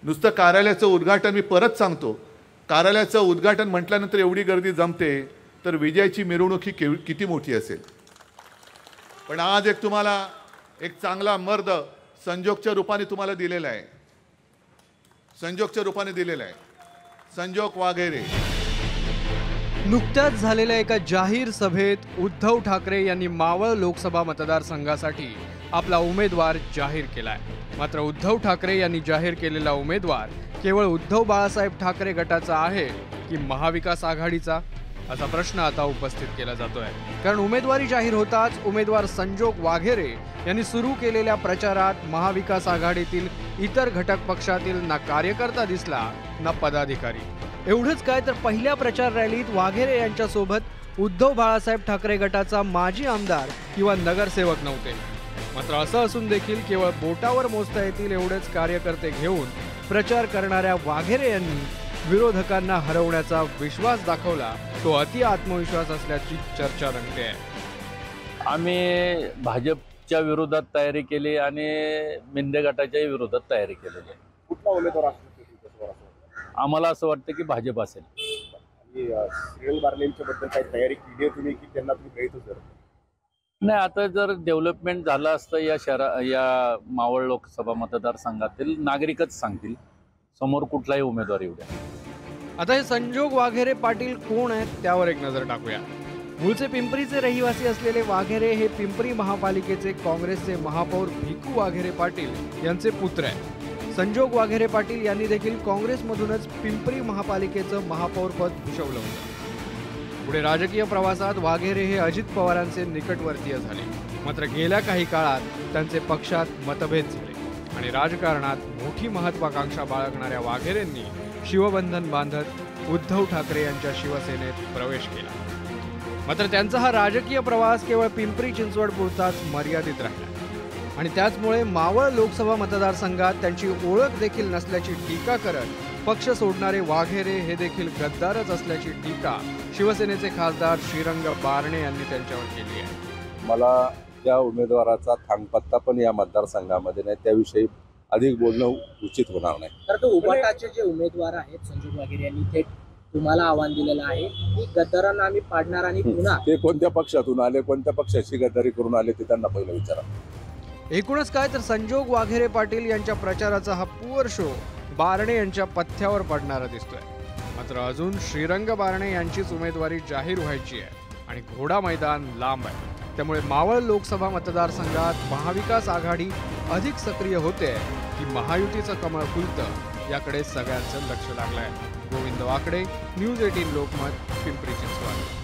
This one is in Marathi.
नुसतं कार्यालयाचं उद्घाटन, मी परत सांगतो, कार्यालयाचं उद्घाटन म्हटल्यानंतर एवढी गर्दी जमते, तर विजयाची मिरवणूक ही किती मोठी असेल. पण आज एक तुम्हाला एक चांगला मर्द संजोगच्या रूपाने तुम्हाला दिलेला आहे, संजोगच्या रूपाने दिलेला आहे, संजोग वाघेरे. नुकत्याच झालेल्या एका जाहीर सभेत उद्धव ठाकरे यांनी मावळ लोकसभा मतदारसंघासाठी आपला उमेदवार जाहीर केलाय. मात्र उद्धव ठाकरे यांनी जाहीर केलेला उमेदवार केवळ उद्धव बाळासाहेब ठाकरे गटाचा आहे की महाविकास आघाडीचा, असा प्रश्न आता उपस्थित केला जातोय. कारण उमेदवारी जाहीर होताच उमेदवार संजोग वाघेरे यांनी सुरू केलेल्या प्रचारात महाविकास आघाडीतील इतर घटक पक्षातील ना कार्यकर्ता दिसला ना पदाधिकारी. एवढंच काय तर पहिल्या प्रचार रॅलीत वाघेरे यांच्यासोबत उद्धव बाळासाहेब ठाकरे गटाचा माजी आमदार किंवा नगरसेवक नव्हते. मात्र असं असून देखील केवळ बोटावर मोजता येतील एवढेच कार्यकर्ते घेऊन प्रचार करणाऱ्या वाघेरे यांनी विरोधकांना हरवण्याचा विश्वास दाखवला. तो अति आत्मविश्वास असल्याची चर्चा रंगते आहे. आम्ही भाजपच्या विरोधात तयारी केली आणि मिंदे गटाच्याही विरोधात तयारी केलेली आहे. कुठला उमेदवार आम्हाला असं वाटतं की भाजप असेल. श्रीरंग बारणेंच्या बद्दल काही तयारी केली आहे तुम्ही की त्यांना तुम्ही गृहीतच धरता? नाही, आता जर डेव्हलपमेंट झालं असतं या मावळ लोकसभा मतदारसंघातील नागरिकच सांगतील, समोर कुठलाही उमेदवार येऊ द्या. आता हे संजोग वाघेरे पाटील कोण आहेत त्यावर एक नजर टाकूया. मूळचे पिंपरीचे रहिवासी असलेले वाघेरे हे पिंपरी महापालिकेचे काँग्रेसचे महापौर भिकू वाघेरे पाटील यांचे पुत्र आहेत. संजोग वाघेरे पाटील यांनी देखील काँग्रेसमधूनच पिंपरी महापालिकेचं महापौरपद भूषवलं होतं. पुढे राजकीय प्रवासात वाघेरे हे अजित पवारांचे निकटवर्तीय झाले. मात्र गेल्या काही काळात त्यांचे पक्षात मतभेद झाले आणि राजकारणात मोठी महत्वाकांक्षा बाळगणाऱ्या वाघेरेंनी शिवबंधन बांधत उद्धव ठाकरे यांच्या शिवसेनेत प्रवेश केला. मात्र त्यांचा हा राजकीय प्रवास केवळ पिंपरी चिंचवड पुरताच मर्यादित राहिला आणि त्याचमुळे मावळ लोकसभा मतदारसंघात त्यांची ओळख देखील नसल्याची टीका करत पक्ष सोडणारे वाघेरे हे देखील गद्दारच असल्याची टीका शिवसेनेचे खासदार श्रीरंग बारणे यांनी त्यांच्यावर केली आहे. मला या उमेदवाराचा थांगपत्ता पण या मतदारसंघामध्ये नाही, त्याविषयी अधिक बोलणं उचित होणार नाही. तर तो उबाटाचे जे उमेदवार आहेत संजोग वाघेरे यांनी थेट तुम्हाला आव्हान दिलेलं आहे की गद्दारांना आम्ही पाडणार आणि पुन्हा ते कोणत्या पक्षातून आले, कोणत्या पक्षाची गद्दारी करून आले ते त्यांना पहिलं विचारा. एकूणच काय तर संजोग वाघेरे पाटील यांच्या प्रचाराचा हा पुअर शो बारणे यांच्या पथ्यावर पडणारा दिसतोय. मात्र अजून श्रीरंग बारणे यांचीच उमेदवारी जाहीर व्हायची आहे आणि घोडा मैदान लांब आहे. त्यामुळे मावळ लोकसभा मतदारसंघात महाविकास आघाडी अधिक सक्रिय होते की महायुतीचं कमळ फुलतं याकडे सगळ्यांचं लक्ष लागलंय. गोविंद वाकडे, न्यूज 18 लोकमत, पिंपरी चिंचवड.